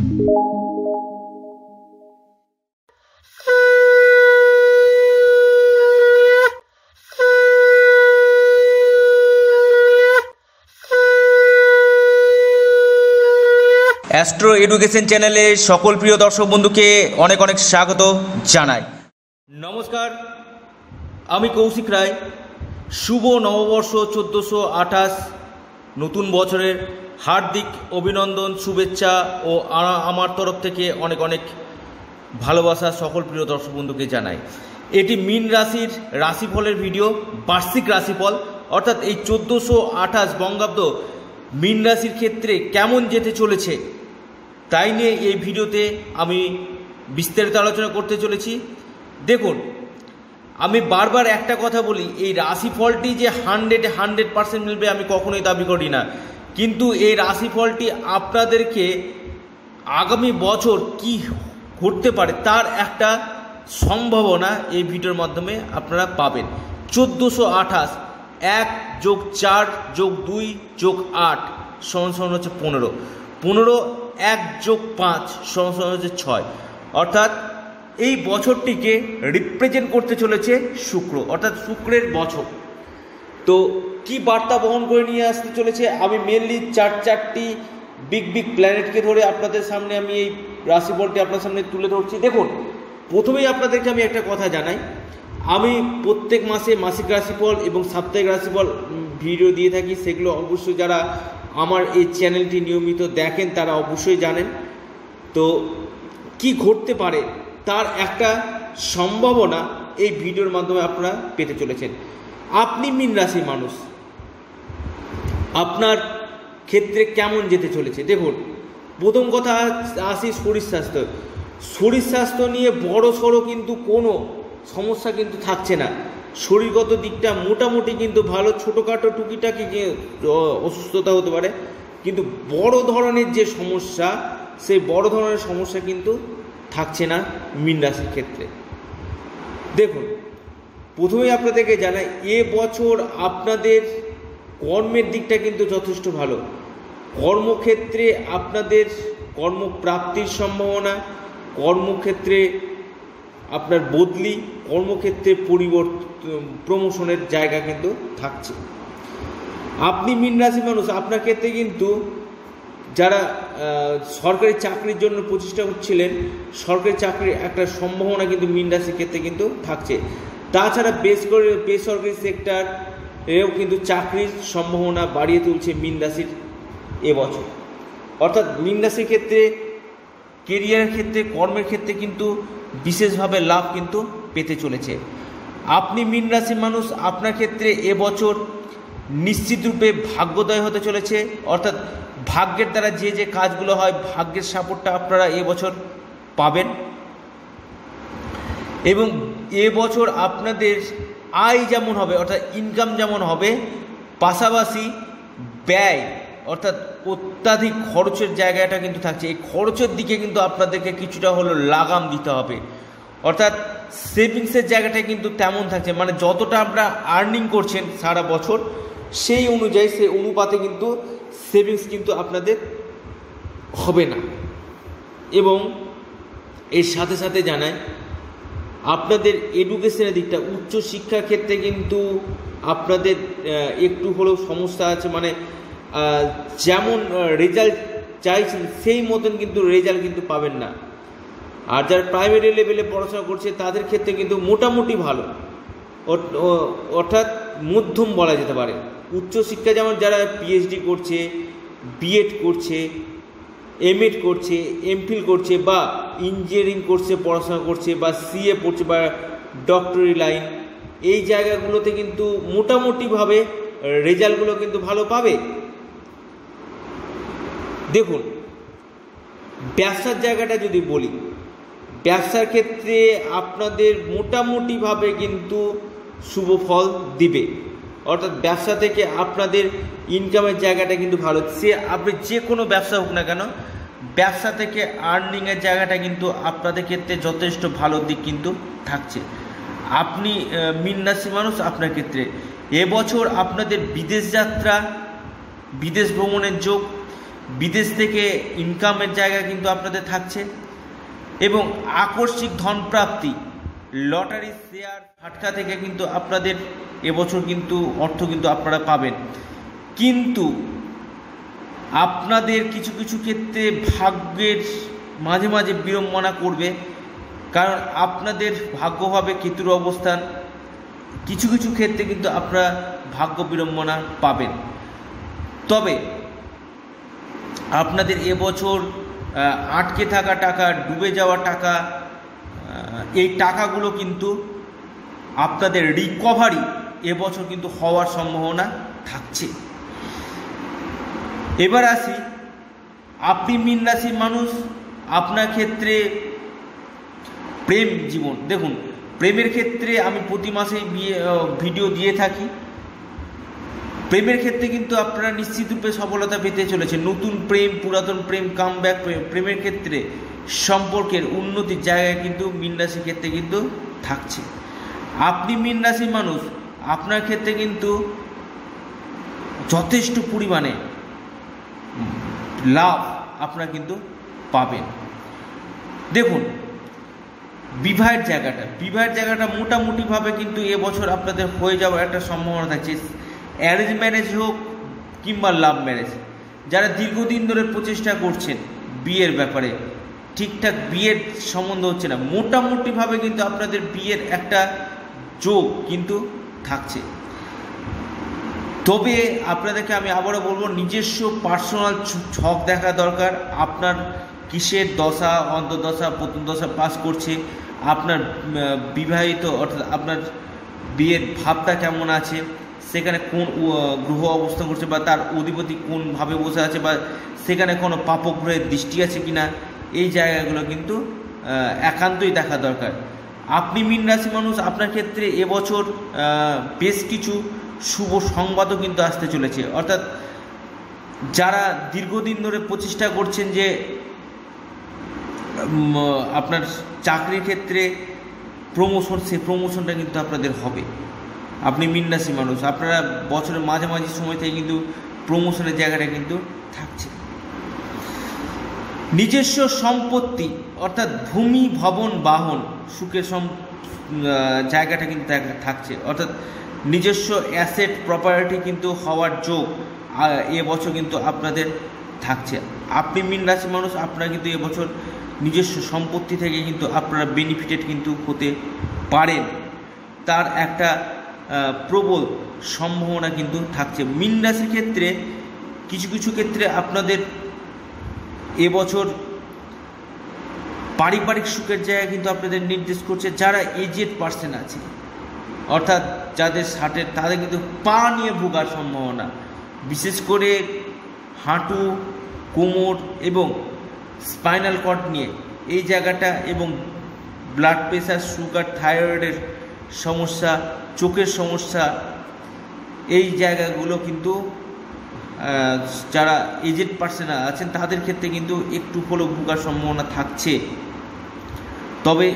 Astro education চ্যানেলে সকল প্রিয় দর্শক বন্ধুকে অনেক অনেক স্বাগত জানাই। নমস্কার, আমি কৌশিক রায়। শুভ নববর্ষ 1428 নতুন বছরের হার্দিক অভিনন্দন, শুভেচ্ছা ও আমার তরফ থেকে অনেক অনেক ভালোবাসা সকল প্রিয় দর্শক বন্ধুকে জানাই। এটি মীন রাশির রাশিফলের ভিডিও, বার্ষিক রাশিফল, অর্থাৎ এই 1428 বঙ্গাব্দ মীন রাশির ক্ষেত্রে কেমন যেতে চলেছে তাই নিয়ে এই ভিডিওতে আমি বিস্তারিত আলোচনা করতে চলেছি। দেখুন, আমি বারবার একটা কথা বলি, এই রাশিফলটি যে 100% মিলবে আমি কখনোই দাবি করি না, কিন্তু এই রাশিফলটি আপনাদেরকে আগামী বছর কি ঘটতে পারে তার একটা সম্ভাবনা এই ভিডিওর মাধ্যমে আপনারা পাবেন। 1428 1 + 4 + 2 + 8 সমান হচ্ছে 15, 15 1 + 5 সমান হচ্ছে 6, অর্থাৎ এই বছরটিকে রিপ্রেজেন্ট করতে চলেছে শুক্র, অর্থাৎ শুক্রের বছর। তো কি বার্তা বহন করে নিয়ে আসতে চলেছে, আমি মেনলি চারটি বিগ প্ল্যানেটকে ধরে আপনাদের সামনে আমি এই রাশিফলটি আপনার সামনে তুলে ধরছি। দেখুন, প্রথমেই আপনাদেরকে আমি একটা কথা জানাই, আমি প্রত্যেক মাসে মাসিক রাশিফল এবং সাপ্তাহিক রাশিফল ভিডিও দিয়ে থাকি। সেগুলো অবশ্যই যারা আমার এই চ্যানেলটি নিয়মিত দেখেন তারা অবশ্যই জানেন। তো কি ঘটতে পারে তার একটা সম্ভাবনা এই ভিডিওর মাধ্যমে আপনারা পেতে চলেছেন। আপনি মীন রাশির মানুষ, আপনার ক্ষেত্রে কেমন যেতে চলেছে? দেখুন, প্রথম কথা আসি শরীর স্বাস্থ্য নিয়ে বড় সড়ো কিন্তু কোনো সমস্যা কিন্তু থাকছে না। শরীরগত দিকটা মোটামুটি কিন্তু ভালো, ছোটোখাটো টুকিটাকি অসুস্থতা হতে পারে, কিন্তু বড় ধরনের যে সমস্যা সেই বড় ধরনের সমস্যা কিন্তু থাকছে না মীন রাশির ক্ষেত্রে। দেখুন, প্রথমেই আপনাদেরকে জানাই, বছর আপনাদের কর্মের দিকটা কিন্তু যথেষ্ট ভালো। কর্মক্ষেত্রে আপনাদের কর্মপ্রাপ্তির সম্ভাবনা, কর্মক্ষেত্রে আপনার বদলি, কর্মক্ষেত্রে প্রমোশনের জায়গা কিন্তু থাকছে। আপনি মীন রাশি মানুষ, আপনার ক্ষেত্রে কিন্তু যারা সরকারি চাকরির জন্য প্রচেষ্টা করছিলেন, সরকারি চাকরির একটা সম্ভাবনা কিন্তু মীন রাশির ক্ষেত্রে কিন্তু থাকছে। তাছাড়া বেসরকারি সেক্টরেও কিন্তু চাকরির সম্ভাবনা বাড়িয়ে তুলছে মীন রাশির এবছর। অর্থাৎ মীন রাশির ক্ষেত্রে কেরিয়ারের ক্ষেত্রে, কর্মের ক্ষেত্রে কিন্তু বিশেষভাবে লাভ কিন্তু পেতে চলেছে। আপনি মীন রাশির মানুষ, আপনার ক্ষেত্রে এবছর নিশ্চিতরূপে ভাগ্যোদয় হতে চলেছে। অর্থাৎ ভাগ্যের দ্বারা যে কাজগুলো হয়, ভাগ্যের সাপোর্টটা আপনারা এবছর পাবেন। এবং এবছর আপনাদের আয় যেমন হবে, অর্থাৎ ইনকাম যেমন হবে, পাশাপাশি ব্যয় অর্থাৎ অত্যাধিক খরচের জায়গাটা কিন্তু থাকছে। এই খরচের দিকে কিন্তু আপনাদেরকে কিছুটা হলো লাগাম দিতে হবে। অর্থাৎ সেভিংসের জায়গাটা কিন্তু তেমন থাকছে, মানে যতটা আপনারা আর্নিং করছেন সারা বছর সেই অনুযায়ী, সেই অনুপাতে কিন্তু সেভিংস কিন্তু আপনাদের হবে না। এবং এর সাথে সাথে জানাই, আপনাদের এডুকেশনের দিকটা, উচ্চ শিক্ষার ক্ষেত্রে কিন্তু আপনাদের একটু হলেও সমস্যা আছে। মানে যেমন রেজাল্ট চাইছেন সেই মতন কিন্তু রেজাল্ট কিন্তু পাবেন না। আর যারা প্রাইভেট লেভেলে পড়াশোনা করছে তাদের ক্ষেত্রে কিন্তু মোটামুটি ভালো, অর্থাৎ মধ্যম বলা যেতে পারে। উচ্চশিক্ষা যেমন যারা পিএইচডি করছে, বিএড করছে, এমএড করছে, এমফিল করছে, বা ইঞ্জিনিয়ারিং কোর্সে পড়াশোনা করছে, বা সিএ পড়ছে, বা ডক্টরি লাইন, এই জায়গাগুলোতে কিন্তু মোটামুটিভাবে রেজাল্টগুলো কিন্তু ভালো পাবে। দেখুন, ব্যবসার জায়গাটা যদি বলি, ব্যবসার ক্ষেত্রে আপনাদের মোটামুটিভাবে কিন্তু শুভ ফল দিবে। অর্থাৎ ব্যবসা থেকে আপনাদের ইনকামের জায়গাটা কিন্তু ভালো। আপনি যে কোনো ব্যবসা হোক না কেন, ব্যবসা থেকে আর্নিংয়ের জায়গাটা কিন্তু আপনাদের ক্ষেত্রে যথেষ্ট ভালো দিক কিন্তু থাকছে। আপনি মীন রাশি মানুষ, আপনার ক্ষেত্রে এবছর আপনাদের বিদেশ যাত্রা, বিদেশ ভ্রমণের যোগ বিদেশ থেকে ইনকামের জায়গা কিন্তু আপনাদের থাকছে এবং আকস্মিক ধনপ্রাপ্তি, লটারি, শেয়ার, ফাটকা থেকে কিন্তু আপনাদের এবছর কিন্তু অর্থ কিন্তু আপনারা পাবেন। কিন্তু আপনাদের কিছু কিছু ক্ষেত্রে ভাগ্যের মাঝে মাঝে বিড়ম্বনা করবে, কারণ আপনাদের ভাগ্যভাবে কেতুর অবস্থান, কিছু কিছু ক্ষেত্রে কিন্তু আপনারা ভাগ্য বিড়ম্বনা পাবেন। তবে আপনাদের এবছর আটকে থাকা টাকা, ডুবে যাওয়া টাকা, এই টাকাগুলো কিন্তু আপনাদের রিকভারি এবছর কিন্তু হওয়ার সম্ভাবনা থাকছে। এবার আসি, আপনি মীন রাশির মানুষ, আপনার ক্ষেত্রে প্রেম জীবন। দেখুন, প্রেমের ক্ষেত্রে আমি প্রতি মাসেই ভিডিও দিয়ে থাকি। প্রেমের ক্ষেত্রে কিন্তু আপনারা নিশ্চিতরূপে সফলতা পেতে চলেছে। নতুন প্রেম, পুরাতন প্রেম, কামব্যাক, প্রেমের ক্ষেত্রে সম্পর্কের উন্নতির জায়গায় কিন্তু মীন রাশির ক্ষেত্রে কিন্তু থাকছে। আপনি মীন রাশির মানুষ, আপনার ক্ষেত্রে কিন্তু যথেষ্ট পরিমাণে লাভ আপনারা কিন্তু পাবেন। দেখুন, বিবাহের জায়গাটা মোটামুটিভাবে কিন্তু এবছর আপনাদের হয়ে যাওয়ার একটা সম্ভাবনা থাকছে। অ্যারেঞ্জ ম্যারেজ হোক কিংবা লাভ ম্যারেজ, যারা দীর্ঘদিন ধরে প্রচেষ্টা করছেন বিয়ের ব্যাপারে, ঠিকঠাক বিয়ের সম্বন্ধ হচ্ছে না, মোটামুটিভাবে কিন্তু আপনাদের বিয়ের একটা যোগ কিন্তু থাকছে। তবে আপনাদেরকে আমি আবারও বলবো, নিজস্ব পার্সোনাল ছক দেখা দরকার। আপনার কিসের দশা, অন্তর্দশা, প্রথমদশা পাস করছে, আপনার বিবাহিত অর্থাৎ আপনার বিয়ের ভাবটা কেমন আছে, সেখানে কোন গ্রহ অবস্থান করছে বা তার অধিপতি কোনভাবে বসে আছে, বা সেখানে কোনো পাপগ্রহের দৃষ্টি আছে কিনা, এই জায়গাগুলো কিন্তু একান্তই দেখা দরকার। আপনি মীন রাশি মানুষ, আপনার ক্ষেত্রে এবছর বেশ কিছু শুভ সংবাদও কিন্তু আসতে চলেছে। অর্থাৎ যারা দীর্ঘদিন ধরে প্রচেষ্টা করছেন যে আপনার চাকরির ক্ষেত্রে প্রমোশন, সেই প্রমোশনটা কিন্তু আপনাদের হবে। আপনি মীন রাশি মানুষ, আপনারা বছরের মাঝামাঝি সময় থেকে কিন্তু প্রমোশনের জায়গাটা কিন্তু থাকছে। নিজস্ব সম্পত্তি অর্থাৎ ভূমি, ভবন, বাহন, সুখের জায়গাটা কিন্তু থাকছে। অর্থাৎ নিজস্ব অ্যাসেট, প্রপার্টি কিন্তু হওয়ার যোগ এবছর কিন্তু আপনাদের থাকছে। আপনি মীন রাশি মানুষ, আপনারা কিন্তু এবছর নিজস্ব সম্পত্তি থেকে কিন্তু আপনারা বেনিফিটেড কিন্তু হতে পারেন, তার একটা প্রবল সম্ভাবনা কিন্তু থাকছে। মীন রাশির ক্ষেত্রে কিছু কিছু ক্ষেত্রে আপনাদের এবছর পারিবারিক সুখের জায়গা কিন্তু আপনাদের নির্দেশ করছে। যারা এজেড পার্সন আছে, অর্থাৎ যাদের 60-এর, তাদের কিন্তু পা নিয়ে ভোগার সম্ভাবনা, বিশেষ করে হাঁটু, কোমর এবং স্পাইনাল কর্ড নিয়ে এই জায়গাটা, এবং ব্লাড প্রেশার, সুগার, থাইরয়েডের সমস্যা, চোখের সমস্যা, এই জায়গাগুলো কিন্তু যারা এজেড পার্সন আছেন তাদের ক্ষেত্রে কিন্তু একটু হলেও ভোগার সম্ভাবনা থাকছে। তবে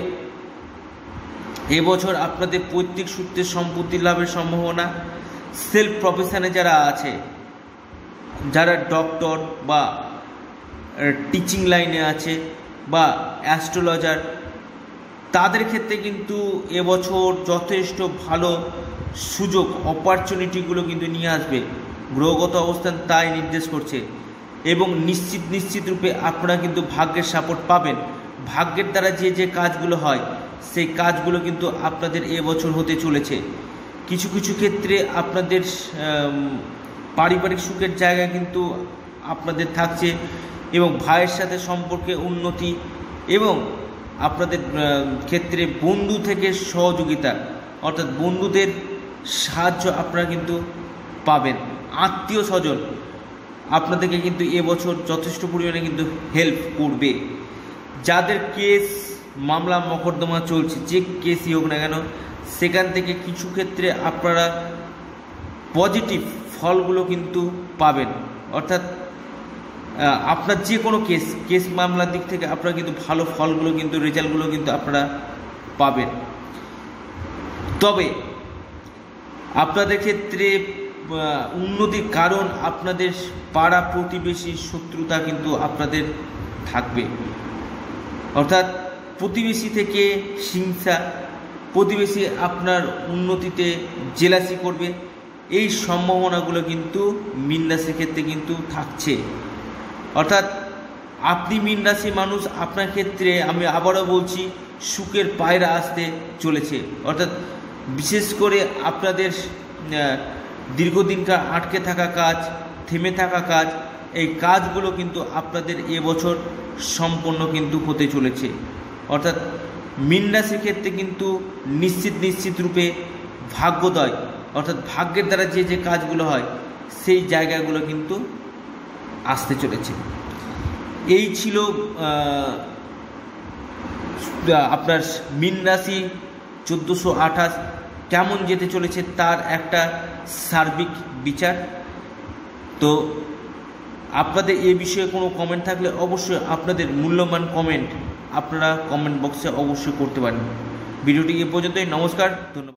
এবছর আপনাদের পৈতৃক সূত্রে সম্পত্তি লাভের সম্ভাবনা, সেলফ প্রফেশনে যারা আছে, যারা ডক্টর বা টিচিং লাইনে আছে বা অ্যাস্ট্রোলজার, তাদের ক্ষেত্রে কিন্তু এবছর যথেষ্ট ভালো সুযোগ, অপরচুনিটিগুলো কিন্তু নিয়ে আসবে। গ্রহগত অবস্থান তাই নির্দেশ করছে, এবং নিশ্চিত রূপে আপনারা কিন্তু ভাগ্যের সাপোর্ট পাবেন। ভাগ্যের দ্বারা যে যে কাজগুলো হয়, সেই কাজগুলো কিন্তু আপনাদের এবছর হতে চলেছে। কিছু কিছু ক্ষেত্রে আপনাদের পারিবারিক সুখের জায়গা কিন্তু আপনাদের থাকছে, এবং ভাইয়ের সাথে সম্পর্কে উন্নতি, এবং আপনাদের ক্ষেত্রে বন্ধু থেকে সহযোগিতা, অর্থাৎ বন্ধুদের সাহায্য আপনারা কিন্তু পাবেন। আত্মীয় স্বজন আপনাদেরকে কিন্তু এবছর যথেষ্ট পরিমাণে কিন্তু হেল্প করবে। যাদের কেস, মামলা, মকদ্দমা চলছে, যে কেসই হোক না কেন, সেখান থেকে কিছু ক্ষেত্রে আপনারা পজিটিভ ফলগুলো কিন্তু পাবেন। অর্থাৎ আপনার যে কোনো কেস মামলার দিক থেকে আপনারা কিন্তু ভালো ফলগুলো কিন্তু, রেজাল্টগুলো কিন্তু আপনারা পাবেন। তবে আপনাদের ক্ষেত্রে উন্নতির কারণ আপনাদের পাড়া প্রতিবেশীর শত্রুতা কিন্তু আপনাদের থাকবে, অর্থাৎ প্রতিবেশী থেকে হিংসা, প্রতিবেশী আপনার উন্নতিতে জেলাসি করবে, এই সম্ভাবনাগুলো কিন্তু মীন রাশির ক্ষেত্রে কিন্তু থাকছে। অর্থাৎ আপনি মীন রাশি মানুষ, আপনার ক্ষেত্রে আমি আবারও বলছি সুখের পায়রা আসতে চলেছে। অর্থাৎ বিশেষ করে আপনাদের দীর্ঘদিনকার আটকে থাকা কাজ, থেমে থাকা কাজ, এই কাজগুলো কিন্তু আপনাদের এবছর সম্পন্ন কিন্তু হতে চলেছে। অর্থাৎ মীন রাশির ক্ষেত্রে কিন্তু নিশ্চিত রূপে ভাগ্যোদয়, অর্থাৎ ভাগ্যের দ্বারা যে যে কাজগুলো হয় সেই জায়গাগুলো কিন্তু আসতে চলেছে। এই ছিল আপনার মীন রাশি 1428 কেমন যেতে চলেছে তার একটা সার্বিক বিচার। তো আপনাদের এ বিষয়ে কোনো কমেন্ট থাকলে অবশ্যই আপনাদের মূল্যবান কমেন্ট আপনারা কমেন্ট বক্সে অবশ্যই করতে পারেন। ভিডিওটি এ পর্যন্তই। নমস্কার, ধন্যবাদ।